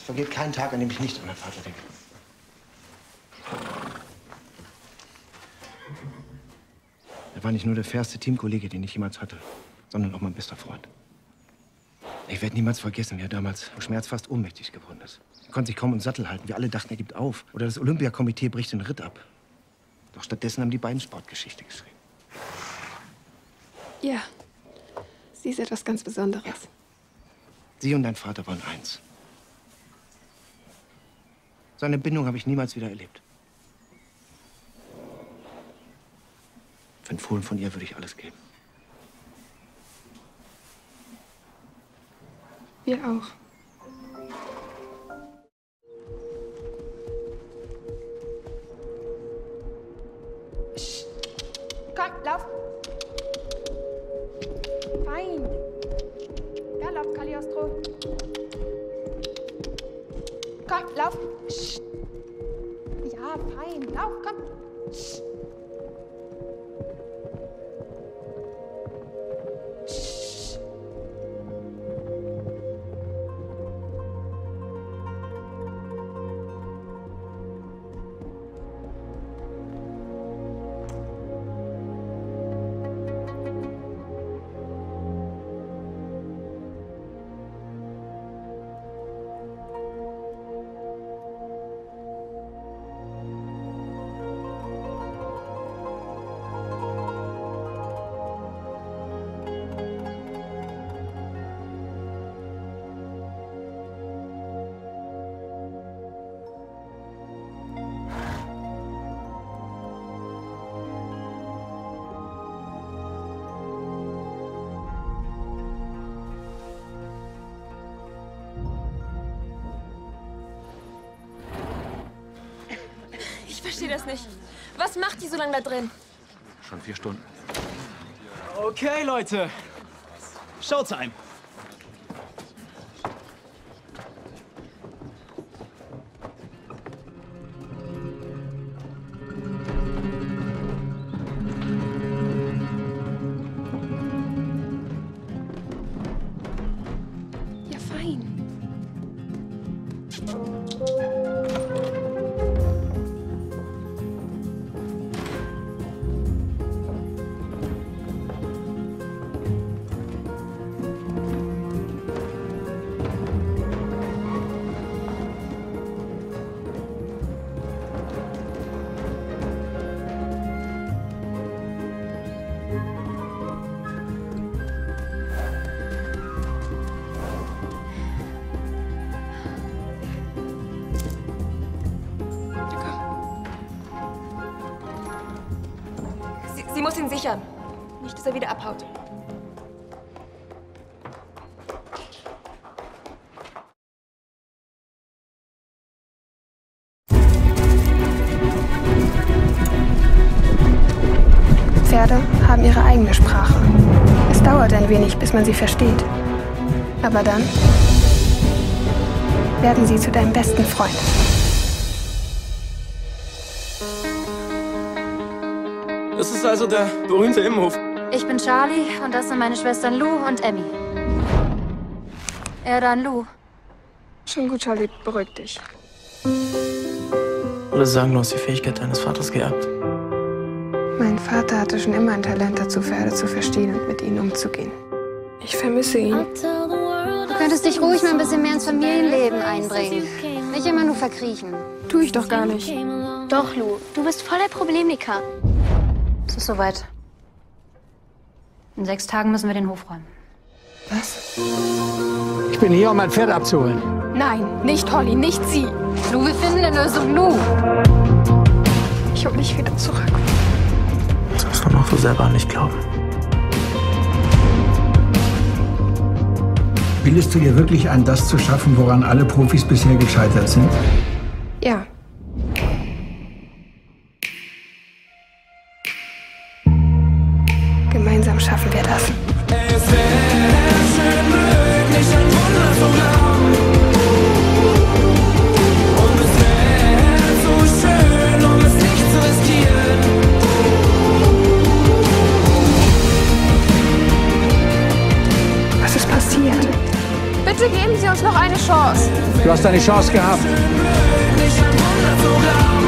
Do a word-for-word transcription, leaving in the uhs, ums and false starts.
vergeht kein Tag, an dem ich nicht an meinen Vater denke. Er war nicht nur der fairste Teamkollege, den ich jemals hatte, sondern auch mein bester Freund. Ich werde niemals vergessen, wie er damals im Schmerz fast ohnmächtig geworden ist. Er konnte sich kaum im Sattel halten. Wir alle dachten, er gibt auf. Oder das Olympiakomitee bricht den Ritt ab. Doch stattdessen haben die beiden Sportgeschichte geschrieben. Ja, sie ist etwas ganz Besonderes. Ja. Sie und dein Vater waren eins. Seine Bindung habe ich niemals wieder erlebt. Für einen Fohlen von ihr würde ich alles geben. Wir auch. Psst. Komm, lauf. Fein. Galopp, Cagliostro. Komm, lauf. Psst. Ja, fein. Lauf, komm. Psst. Ich verstehe das nicht. Was macht die so lange da drin? Schon vier Stunden. Okay, Leute. Showtime. Ja, fein. Sie muss ihn sichern. Nicht, dass er wieder abhaut. Pferde haben ihre eigene Sprache. Es dauert ein wenig, bis man sie versteht. Aber dann werden sie zu deinem besten Freund. Das ist also der berühmte Immenhof. Ich bin Charlie und das sind meine Schwestern Lou und Emmy. Er dann Lou. Schon gut, Charlie, beruhig dich. Alle sagen, du hast die Fähigkeit deines Vaters geerbt. Mein Vater hatte schon immer ein Talent dazu, Pferde zu verstehen und mit ihnen umzugehen. Ich vermisse ihn. Du könntest dich ruhig mal ein bisschen mehr ins Familienleben einbringen. Nicht immer nur verkriechen. Tu ich doch gar nicht. Doch, Lou, du bist voll der Problemiker. Es ist soweit. In sechs Tagen müssen wir den Hof räumen. Was? Ich bin hier, um mein Pferd abzuholen. Nein, nicht Holly, nicht sie. Lou, wir finden eine Lösung, Lou. Ich hol dich wieder zurück. Das musst du noch so selber nicht glauben. Bildest du dir wirklich ein, das zu schaffen, woran alle Profis bisher gescheitert sind? Ja. Gemeinsam schaffen wir das. Es wäre schön möglich, ein Wunder zu glauben. Und es wäre so schön, um es nicht zu riskieren. Was ist passiert? Bitte Bitte geben Sie uns noch eine Chance. Du hast eine Chance gehabt. Nicht an Wunder zu glauben.